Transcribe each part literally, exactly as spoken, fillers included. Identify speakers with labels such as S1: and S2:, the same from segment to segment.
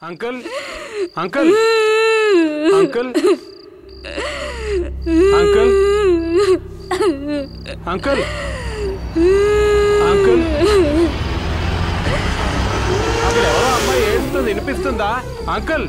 S1: Uncle uncle uncle uncle uncle uncle అక్కడ ఎవరో అమ్మాయి ఏడుస్తుంది వినిపిస్తుందా అంకుల్?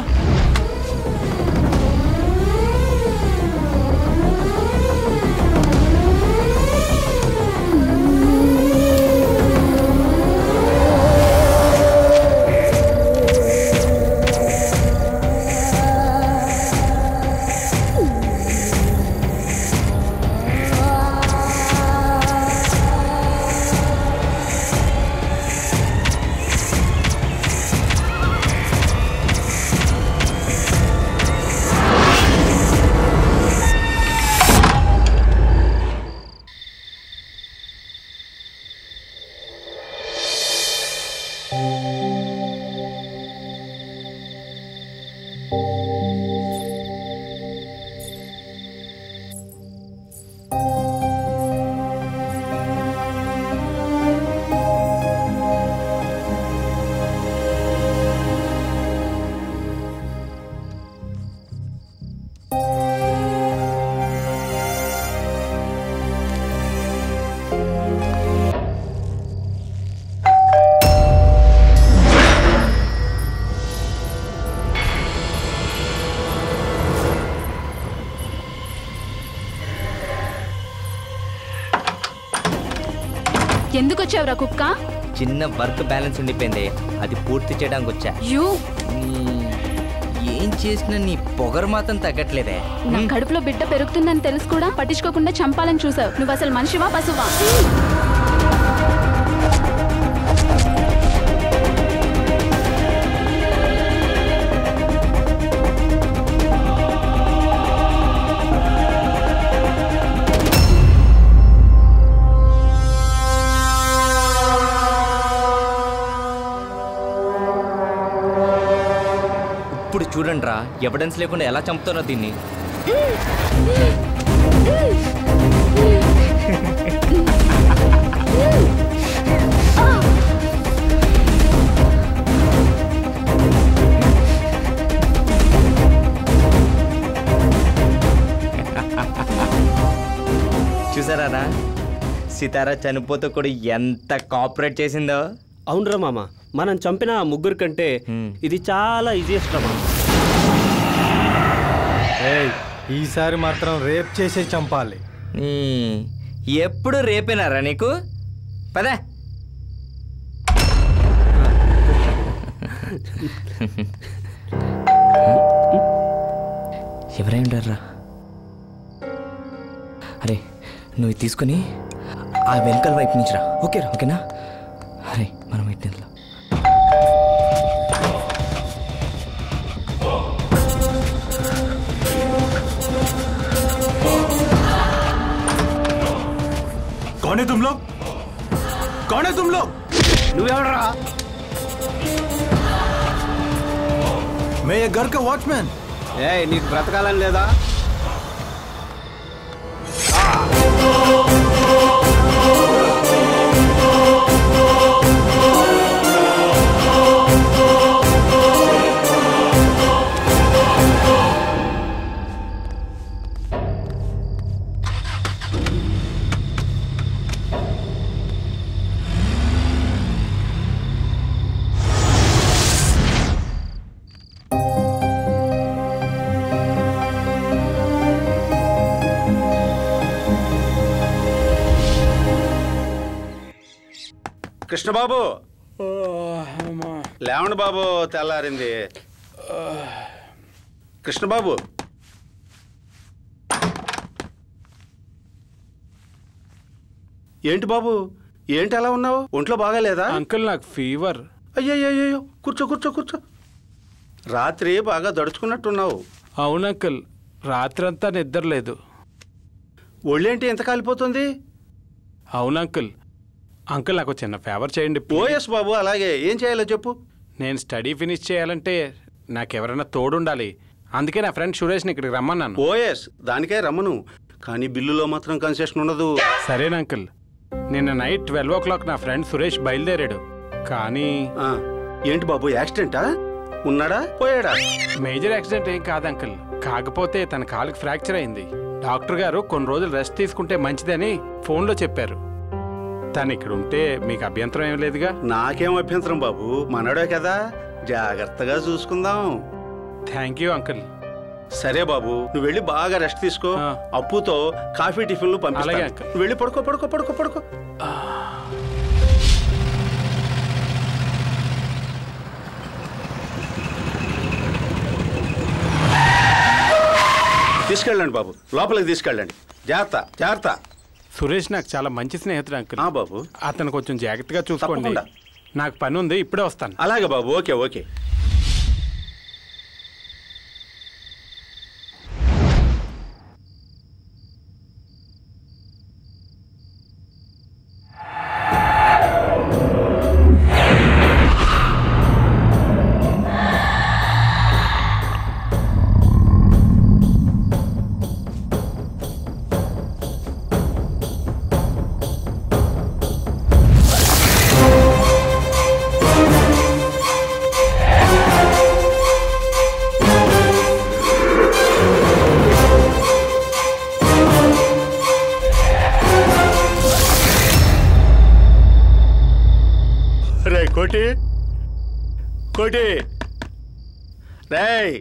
S2: ఎందుకు వచ్చావురా కుక్క?
S3: చిన్న వర్క్ బ్యాలెన్స్ ఉండిపోయింది, అది పూర్తి చేయడానికి వచ్చా. ఏం చేసినా నీ పొగరు మాత్రం తగ్గట్లేదే.
S2: నా కడుపులో బిడ్డ పెరుగుతుందని తెలుసు కూడా పట్టించుకోకుండా చంపాలని చూసావు. నువ్వు అసలు మనిషివా పశువా?
S3: ఇప్పుడు చూడండి రా, ఎవిడెన్స్ లేకుండా ఎలా చంపుతానో దీన్ని. చూసారా సితారా చనిపోతూ కూడా ఎంత కోఆపరేట్ చేసిందో.
S4: అవునరా మామ, మనం చంపిన ముగ్గురు కంటే ఇది చాలా ఈజియెస్ట్ రా మామ.
S5: ఈసారి మాత్రం రేప్ చేసే చంపాలి.
S3: ఎప్పుడు రేపేనారా నీకు? పదా ఎవరై ఉంటారా? అరే నువ్వు తీసుకొని ఆ వెనకాల వైపు నుంచి రా. ఓకేరా? ఓకేనా? అరే మనం ఇట్లా
S6: कौन है तुम लोग? कौन है तुम लोग?
S4: నువ్వెవడరా?
S6: मैं ये घर का वॉचमैन.
S4: ఏ నీకు బ్రతకాలని లేదా?
S7: కృష్ణ బాబు, లేవండి బాబు, తెల్లారింది. కృష్ణ బాబు, ఏంటి బాబు, ఏంటి అలా ఉన్నావు? ఒంట్లో బాగాలేదా?
S1: అంకుల్ నాకు ఫీవర్.
S7: అయ్యయ్యో, కూర్చో కూర్చో కూర్చో. రాత్రి బాగా దడుచుకున్నట్టున్నావు.
S1: అవును అంకుల్, రాత్రంతా నిద్రలేదు.
S7: ఒళ్ళేంటి ఎంత కాలిపోతుంది?
S1: అవును అంకుల్. అంకుల్ నాకు చిన్న ఫేవర్ చేయండి.
S7: ఓఎస్ బాబు, అలాగే. ఏం చేయాలో చెప్పు.
S1: నేను స్టడీ ఫినిష్ చేయాలంటే నాకెవరైనా తోడుండాలి. అందుకే నా ఫ్రెండ్ సురేష్ని ఇక్కడికి రమ్మన్నాను.
S7: ఓఎస్, దానికే రమ్మను, కానీ బిల్లులో మాత్రం కన్సెషన్ ఉండదు.
S1: సరేనా అంకుల్? నిన్న నైట్ ట్వెల్వ్ ఓ క్లాక్ నా ఫ్రెండ్ సురేష్ బయలుదేరాడు. కానీ
S7: ఏంటి బాబు, యాక్సిడెంటా? ఉన్నాడా పోయాడా?
S1: మేజర్ యాక్సిడెంట్ ఏం కాదు అంకుల్, కాకపోతే తన కాలుకి ఫ్రాక్చర్ అయింది. డాక్టర్ గారు కొన్ని రోజులు రెస్ట్ తీసుకుంటే మంచిదని ఫోన్లో చెప్పారు. తను ఇక్కడ ఉంటే మీకు అభ్యంతరం ఏం లేదుగా?
S7: నాకేం అభ్యంతరం బాబు, మనడే కదా, జాగ్రత్తగా చూసుకుందాం.
S1: Thank you uncle.
S7: సరే బాబు, నువ్వు వెళ్ళి బాగా రెస్ట్ తీసుకో. అప్పుతో కాఫీ టిఫిన్లు పంపిస్తాను. వెళ్ళి పడుకో పడుకో పడుకో పడుకో. తీసుకెళ్ళండి బాబు, లోపలికి తీసుకెళ్ళండి. జాగ్రత్త జాగ్రత్త.
S1: సురేష్ నాకు చాలా మంచి స్నేహితుడు అంకుల్.
S7: బాబు
S1: అతను కొంచెం జాగ్రత్తగా చూసుకోండి. నాకు పని ఉంది, ఇప్పుడే వస్తాను.
S7: అలాగే బాబు, ఓకే ఓకే. కోటి కోటి రేయ్,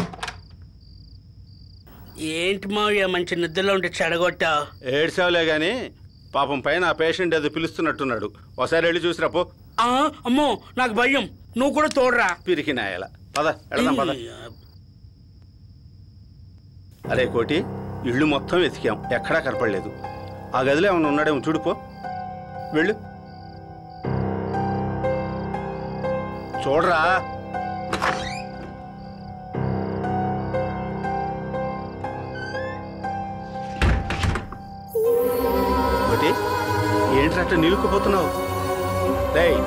S8: ఏంటి మావయ్య మంచి నిద్రలో ఉంటే చెడగొట్టా?
S7: ఏడ్చావులే గాని పాపం పైన ఆ పేషెంట్ ఏదో పిలుస్తున్నట్టున్నాడు. ఒకసారి వెళ్ళి చూసిరా పో.
S8: అమ్మో నాకు భయం, నువ్వు కూడా తోడరా.
S7: పిరికి నాయల, పద వెళదాం పద. అరే కోటి, ఇళ్ళు మొత్తం వెతికాం, ఎక్కడా కనపడలేదు. ఆ గదిలో ఏమన్నా ఉన్నాడేమో చూడుపో. వెళ్ళు చూడరా. ఒకటి ఏంటి అట్లా నిలుక్కుపోతున్నావు? రేయ్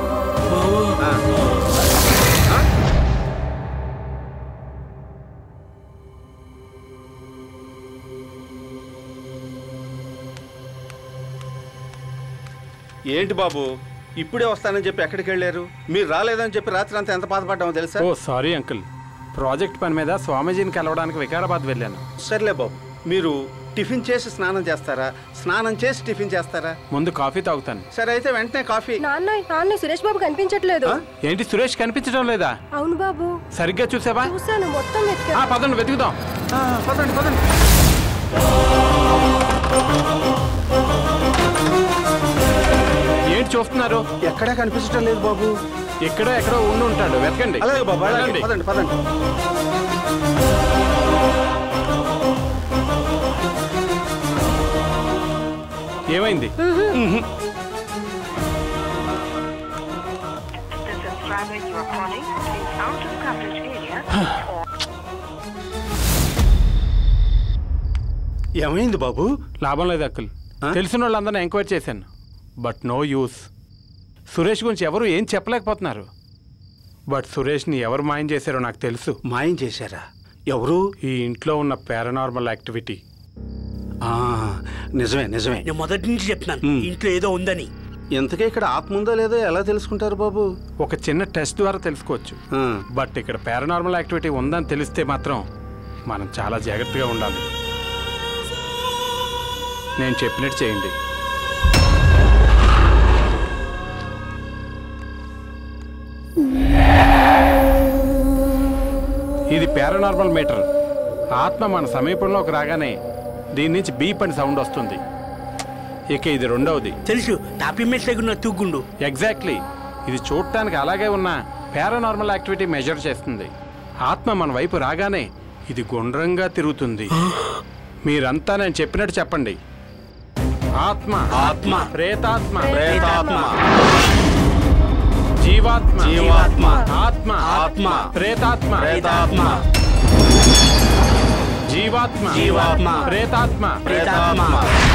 S7: ఏంటి బాబు, ఇప్పుడే వస్తానని చెప్పి ఎక్కడికి వెళ్ళారు? మీరు రాలేదని చెప్పి రాత్రి అంతా ఎంత బాధపడ్డామో తెలుసా?
S1: ఓ సారీ అంకుల్, ప్రాజెక్ట్ పని మీద స్వామీజీని కలవడానికి వికారాబాద్ వెళ్ళాను.
S7: సర్లే బాబు, మీరు టిఫిన్ చేసి స్నానం చేస్తారా, స్నానం చేసి టిఫిన్ చేస్తారా?
S1: ముందు కాఫీ తాగుతాను.
S7: సరే అయితే వెంటనే కాఫీ.
S9: నాన్న నాన్న సురేష్ బాబు కనిపించట్లేదు.
S1: ఏంటి సురేష్ కనిపించడం లేదా?
S9: అవును బాబు.
S1: సరిగ్గా చూసావా?
S9: చూసాను, మొత్తం వెతికాను.
S1: పదండి వెతుకుదాం.
S7: పదండి పదండి.
S1: ఏంటి చూస్తున్నారు?
S7: ఎక్కడా కనిపించడం లేదు బాబు.
S1: ఎక్కడో ఎక్కడో ఉండి ఉంటాడు, వెతకండి.
S7: అలాగే బాబు, అలాగే. పదండి పదండి.
S1: ఏమైంది?
S7: ఏమైంది బాబు?
S1: లాభం లేదు అక్కుల్, తెలిసిన వాళ్ళందరినీ ఎంక్వైరీ చేశాను, బట్ నో యూస్. సురేష్ గురించి ఎవరు ఏం చెప్పలేకపోతున్నారు. బట్ సురేష్ని ఎవరు మాయం చేశారో నాకు తెలుసు.
S7: మాయం చేశారా? ఎవరు?
S1: ఈ ఇంట్లో ఉన్న పారానార్మల్ యాక్టివిటీ.
S7: నిజమే నిజమే,
S8: నేను మొదటి నుంచి చెప్తున్నాను ఇంట్లో ఏదో ఉందని.
S7: ఇంతకీ ఇక్కడ ఆత్మ ఉందో లేదో ఎలా తెలుసుకుంటారు బాబు?
S1: ఒక చిన్న టెస్ట్ ద్వారా తెలుసుకోవచ్చు. బట్ ఇక్కడ పారానార్మల్ యాక్టివిటీ ఉందని తెలిస్తే మాత్రం మనం చాలా జాగ్రత్తగా ఉండాలి. నేను చెప్పినట్టు చేయండి. ఇది పారానార్మల్ మీటర్. ఆత్మ మన సమీపంలోకి రాగానే దీని నుంచి బీప్ అని సౌండ్ వస్తుంది. ఇక ఇది రెండవది.
S8: తెలుసు, టాపీ మెట్ల తూగుండు.
S1: ఎగ్జాక్ట్లీ. ఇది చూడటానికి అలాగే ఉన్న పారానార్మల్ యాక్టివిటీ మెజర్ చేస్తుంది. ఆత్మ మన వైపు రాగానే ఇది గుండ్రంగా తిరుగుతుంది. మీరంతా నేను చెప్పినట్టు చెప్పండి. ఆత్మ
S7: ఆత్మ,
S1: ప్రేతాత్మ
S7: ప్రేతాత్మ,
S1: జీవాత్మ
S7: జీవాత్మ,
S1: ఆత్మ
S7: ఆత్మ,
S1: ప్రేతాత్మ
S7: ప్రేతాత్మ,
S1: జీవాత్మ
S7: జీవాత్మ,
S1: ప్రేతాత్మ
S7: ప్రేతాత్మ.